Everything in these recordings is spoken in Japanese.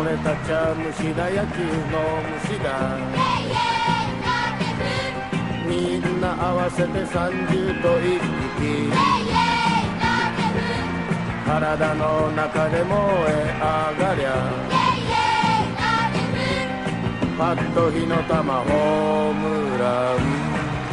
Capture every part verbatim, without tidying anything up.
俺たちは虫だ、野球の虫だ。みんな合わせてさんじゅうといっぴき。体の中で燃え上がりゃ、パッと火の玉ホームラン。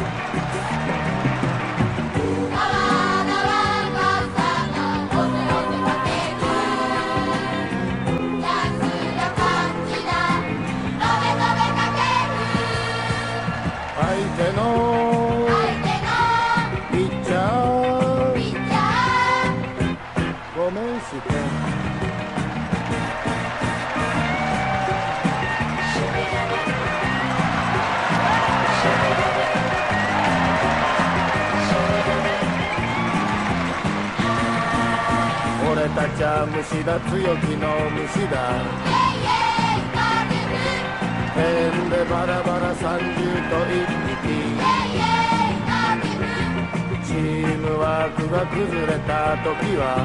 相手のピッチャーごめんして俺たちは虫だ、強気の虫だ。変でバラバラさんじゅうといっぴき。チームワークが崩れた時は、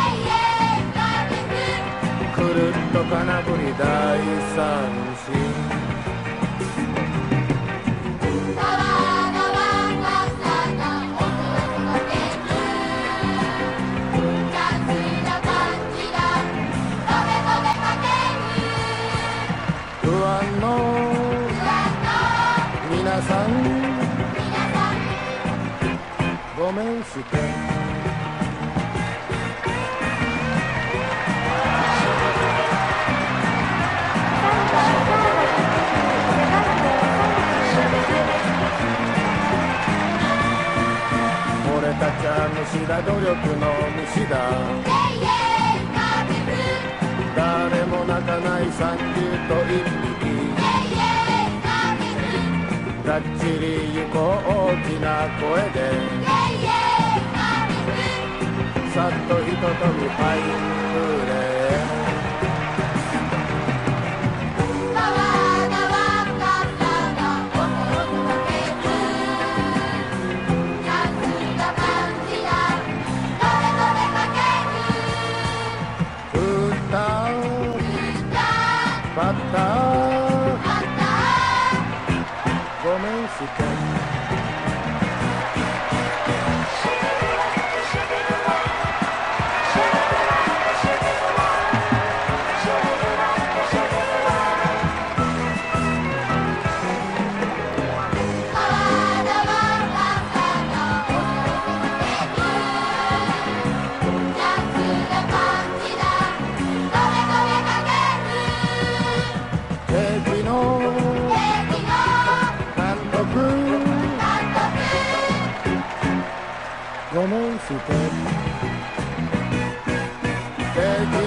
くるっと金振り大三振。不安の皆さんごめんして俺たちは虫だ、努力の虫だ。誰も泣かないさんじゅうといっぴき。がっちり行こう大きな声で、さっとひととびファインプレー。バッターごめんして敵の監督ごめんして敵